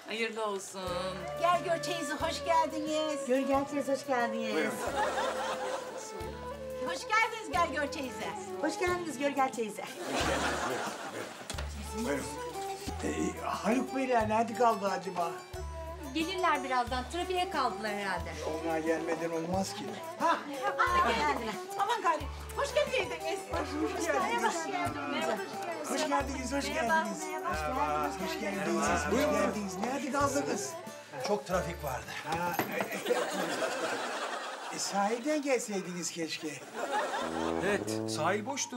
Hayırlı olsun. Gel gör teyze, hoş geldiniz. Gel teyze, hoş geldiniz. Buyurun. Hoş geldiniz gel gör teyze. Hoş geldiniz Gölgel teyze. Buyurun. Haluk Beyler nerede kaldı acaba? Gelirler birazdan. Trafiğe kaldılar herhalde. Onlar gelmeden olmaz ki. Aman gari, hoş geldiniz. Hoş geldiniz. Hoş geldiniz, hoş geldiniz. Hoş geldiniz. Nerede kaldınız? Çok trafik vardı. Sahilden gelseydiniz keşke. Evet, sahil boştu.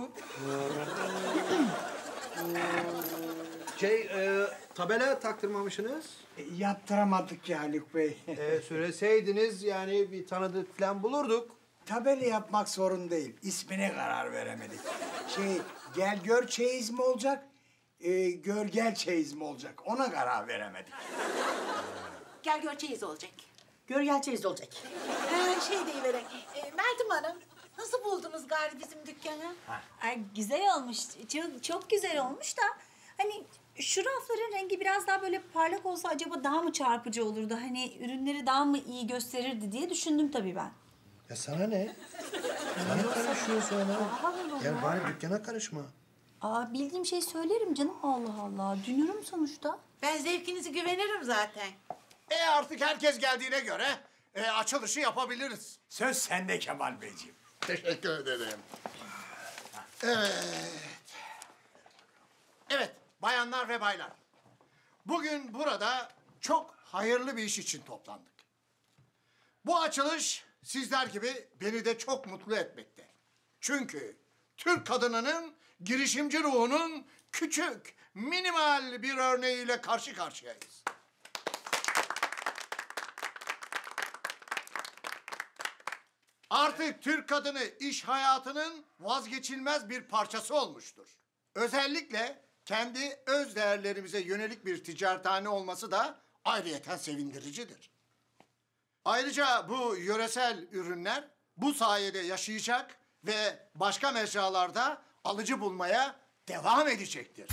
Tabela taktırmamışsınız. Yaptıramadık ya Haluk Bey. Söyleseydiniz yani bir tanıdık falan bulurduk. Tabela yapmak sorun değil. İsmine karar veremedik. Gel gör çeyiz mi olacak? Gör gel çeyiz mi olacak? Ona karar veremedik. Gel gör teyze olacak. Gölgel teyze olacak. Deyiverek. Meltem Hanım, nasıl buldunuz gari bizim dükkanı? Ay, güzel olmuş. Çok güzel olmuş da hani şu rafların rengi biraz daha böyle parlak olsa acaba daha mı çarpıcı olurdu? Hani ürünleri daha mı iyi gösterirdi diye düşündüm tabii ben. Ya sana ne? Sana karışıyorsun ona. Ya bari dükkana karışma. Aa, bildiğim şeyi söylerim canım. Allah Allah. Dünürüm sonuçta. Ben zevkinize güvenirim zaten. Artık herkes geldiğine göre açılışı yapabiliriz. Söz sende Kemal Beyciğim. Teşekkür ederim. Evet. Evet, bayanlar ve baylar. Bugün burada çok hayırlı bir iş için toplandık. Bu açılış sizler gibi beni de çok mutlu etmekte. Çünkü Türk kadınının girişimci ruhunun küçük, minimal bir örneğiyle karşı karşıyayız. Artık Türk kadını iş hayatının vazgeçilmez bir parçası olmuştur. Özellikle kendi öz değerlerimize yönelik bir ticarethane olması da ayrıyeten sevindiricidir. Ayrıca bu yöresel ürünler bu sayede yaşayacak ve başka mecralarda alıcı bulmaya devam edecektir.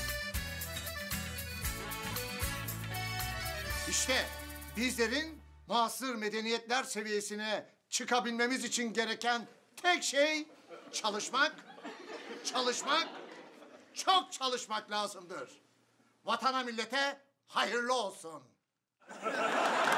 İşte bizlerin muasır medeniyetler seviyesine çıkabilmemiz için gereken tek şey çalışmak, çalışmak, çok çalışmak lazımdır. Vatana millete hayırlı olsun.